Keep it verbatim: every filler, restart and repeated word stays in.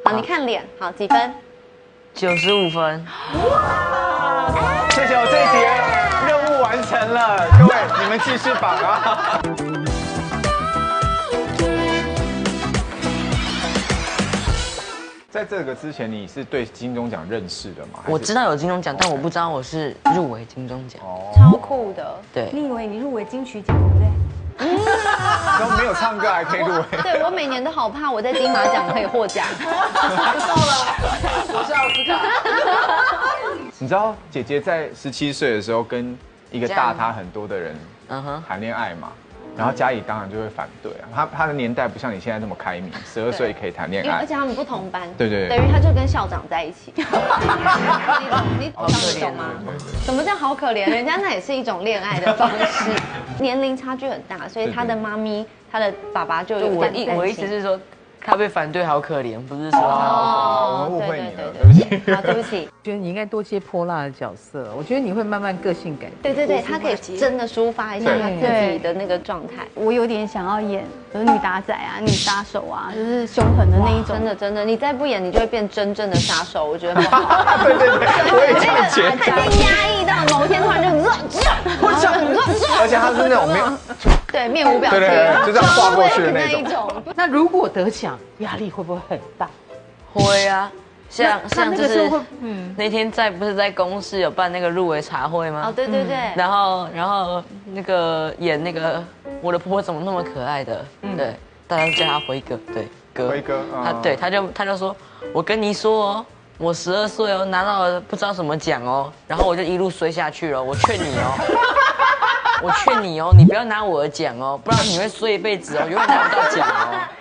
好，你看脸，好几分？ 九十五分。 谢谢，我这一节任务完成了，各位你们继续绑啊。在这个之前，你是对金钟奖认识的吗？ 我知道有金钟奖，但我不知道我是入围金钟奖。 哦，超酷的。 对， 你以为你入围金曲奖对不对？ 然后没有唱歌还可以入围。 对我每年都好怕我在金马奖可以获奖。 到了，我是奥斯卡。 你知道姐姐在十七岁的时候跟一个大她很多的人嗯哼谈恋爱嘛？然后家里当然就会反对啊，他他的年代不像你现在这么开明，十二岁可以谈恋爱， 而且他们不同班， 对对， 等于他就跟校长在一起。你懂你懂你懂吗？什么叫好可怜？人家那也是一种恋爱的方式，年龄差距很大，所以他的妈咪、他的爸爸就有我点担心。 意我意思是说，他被反对好可怜，不是说哦，我们误会你了， 对不起。 好，对不起。 觉得你应该多接泼辣的角色，我觉得你会慢慢个性改变。 对对对，他可以真的抒发一下他自己的那个状态。 我有点想要演就是女打仔啊、女杀手啊，就是凶狠的那一种。 真的真的，你再不演，你就会变真正的杀手。我觉得很好。 对对对，我也这样觉得。 他已经压抑到某一天突然就乱我想乱， 而且他是那种没有对面无表情， 对对对，就这样划过去的那种。 那如果得奖，压力会不会很大？ 会啊。像像就是嗯， 那天在不是在公司有办那个入围茶会吗？ 哦，对对对。 然后然后那个演那个我的婆婆怎么那么可爱的，对，大家都叫他辉哥，对哥。 辉哥， 他对他就他就说，我跟你说哦，我十二岁哦，拿到了不知道什么奖哦，然后我就一路衰下去了。我劝你哦，我劝你哦，你不要拿我的奖哦，不然你会衰一辈子哦，永远拿不到奖哦。